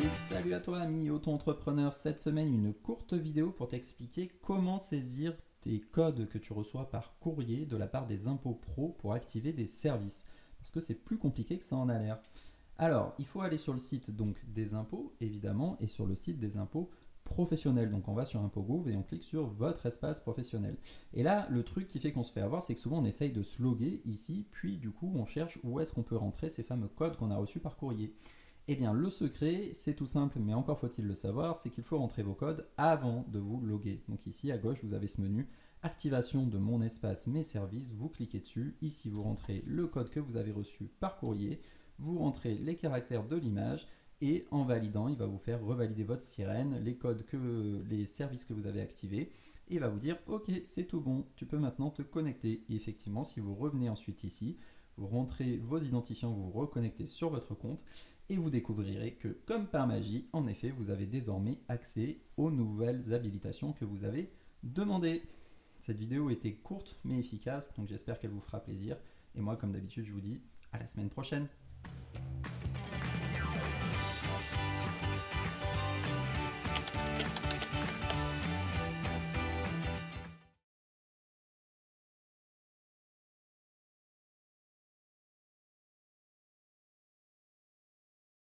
Salut à toi ami auto-entrepreneur, cette semaine une courte vidéo pour t'expliquer comment saisir tes codes que tu reçois par courrier de la part des impôts pro pour activer des services. Parce que c'est plus compliqué que ça en a l'air. Alors, il faut aller sur le site donc des impôts évidemment et sur le site des impôts professionnels. Donc on va sur ImpôtsGouv et on clique sur votre espace professionnel. Et là, le truc qui fait qu'on se fait avoir, c'est que souvent on essaye de se loguer ici, puis du coup on cherche où est-ce qu'on peut rentrer ces fameux codes qu'on a reçus par courrier. Eh bien, le secret, c'est tout simple, mais encore faut-il le savoir, c'est qu'il faut rentrer vos codes avant de vous loguer. Donc ici, à gauche, vous avez ce menu, activation de mon espace, mes services, vous cliquez dessus. Ici, vous rentrez le code que vous avez reçu par courrier, vous rentrez les caractères de l'image, et en validant, il va vous faire revalider votre sirène, les services que vous avez activés, et il va vous dire, ok, c'est tout bon, tu peux maintenant te connecter. Et effectivement, si vous revenez ensuite ici, vous rentrez vos identifiants, vous vous reconnectez sur votre compte, et vous découvrirez que, comme par magie, en effet, vous avez désormais accès aux nouvelles habilitations que vous avez demandées. Cette vidéo était courte mais efficace, donc j'espère qu'elle vous fera plaisir. Et moi, comme d'habitude, je vous dis à la semaine prochaine.